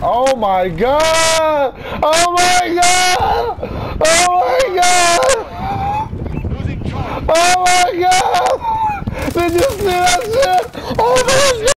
Oh my god! Oh my god! Oh my god! Oh my god! Did you see that shit? Oh my god!